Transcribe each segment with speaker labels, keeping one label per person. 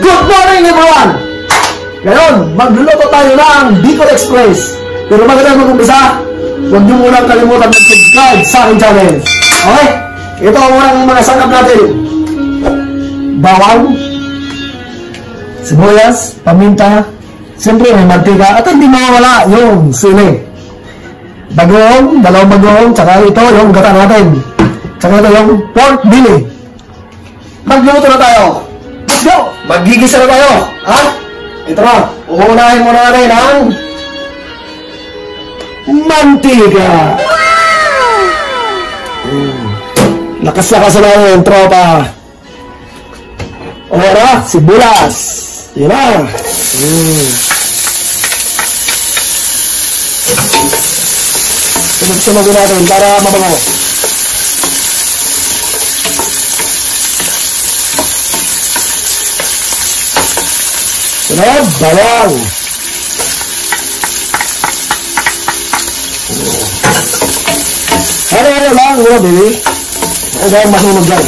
Speaker 1: Good morning everyone! Ngayon, magluluto tayo ng Bicol Express. Pero magandang mag-umpisa, huwag niyo munang kalimutan mag-subscribe sa aking channel. Okay? Ito ang unang mga sangkap natin. Bawang, sibuyas, paminta, siyempre may mantika, at hindi mawawala yung sili. Bagong, dalawang bagong, tsaka ito yung gata natin. Tsaka ito yung pork belly. Magluto na tayo. Let's go! Magigisa na tayo. Ha? Ito na. Uunahin muna natin ang mantika. Lakas-lakas na yung tropa. Ora, sibulas. Yan na. Sunod-sunod natin para mabango. Sunod, bawang. Ano lang, wala baby. Ako ba masunog dyan.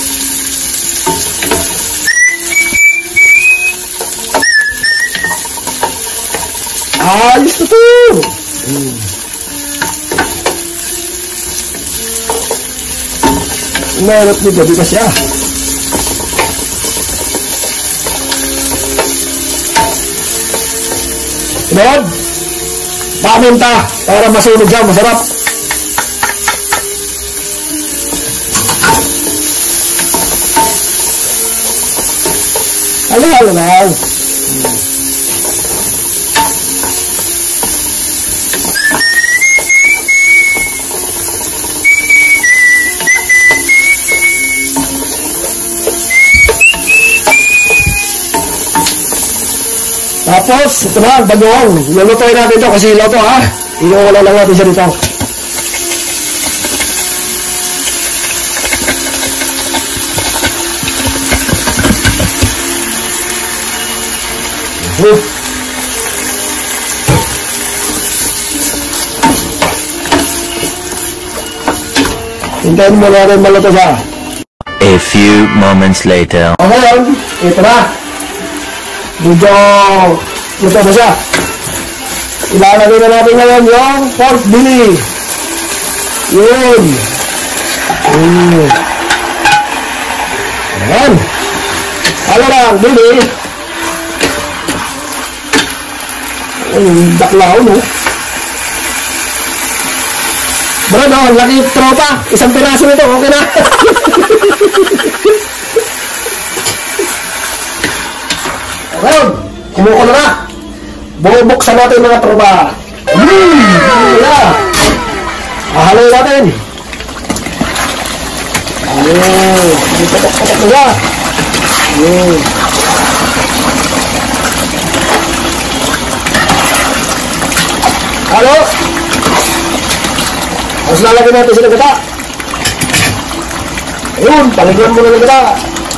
Speaker 1: Ayos na ito. Meron ni gabi ka siya. Sunod, paminta para masunog dyan, masarap. Halo lang. Tapos, ito na, bagong. Lulutuin natin ito kasi luto ha. Inuwala lang natin siya dito. Hintayin mo natin maluto siya.
Speaker 2: A few moments later.
Speaker 1: Okay, ito na. Medyo luto na siya. Ilalagay na natin ngayon yung pork belly. Yun. Ayan. Ano lang, belly. Daklaw, no? Bro, no, laki tropa. Isang piraso nito, okay na. Okay, kumukulo na. Bubuksan natin mga tropa. Yeah. Ahaloy natin. Patok-patok na. Halo. Tapos lalagyan natin sila gata. Ayun, paligyan mo na gata.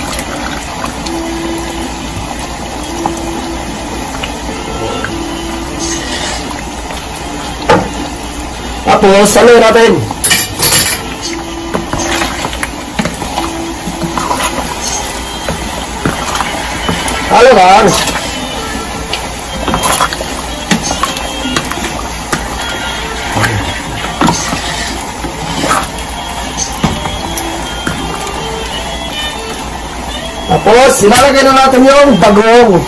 Speaker 1: Tapos, saluhin natin. Halo kan? Tapos, ilalagay na natin yung bagong.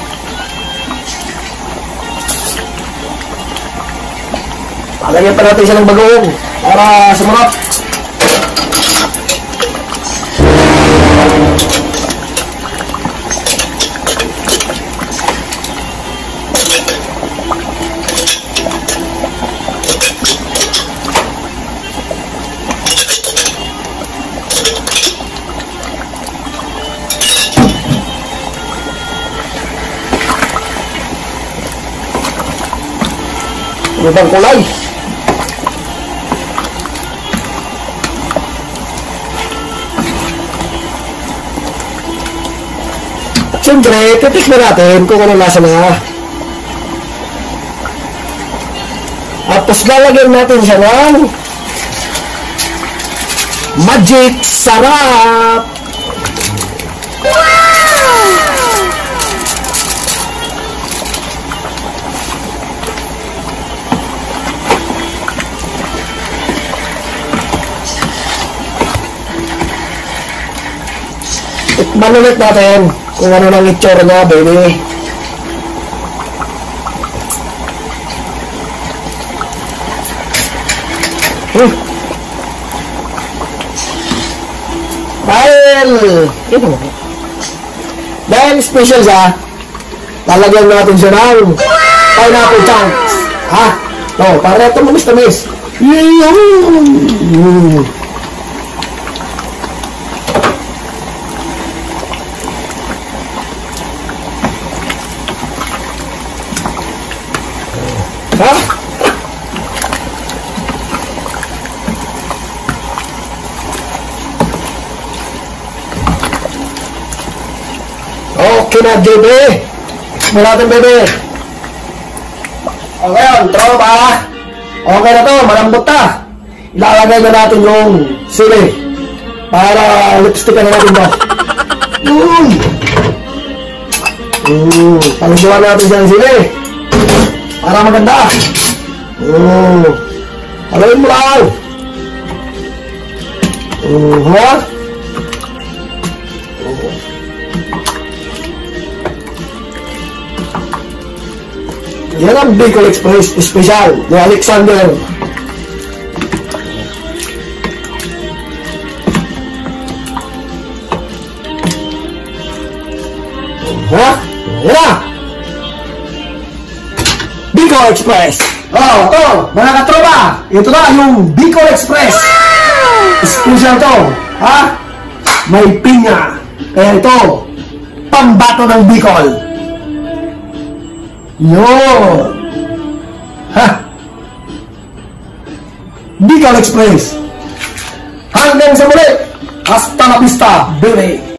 Speaker 1: Lagyan pa natin siya ng bagong para sumarap. Ibang kulay. Siyempre, titikman natin kung ano lasa na. Tapos lalagyan natin siya ng magic sarap. Wow! manulit natin kung ano nang itsura niya, baby. Dahil special siya, lalagyan natin siya ng pineapple chunks. Ha? No, para ito mamis-tamis. Ha? Okay na, JB. Mula natin, baby. Okay, tropa. Okay na to, malambot na. Ilalagay na natin yung sili para lipstickan na natin to. Paliguan natin siya ng sili para maganda. Haluin mo lang. Yan ang Bicol Express Special ni Alexander. Ha? Yan! Bicol Express! Mga katropa! Ito na yung Bicol Express! Special to! Ha? May pinya! Kaya ito, pambato ng Bicol! Yun! Ha! Bicol Express! Hanggang sa muli! Hasta la vista, baby!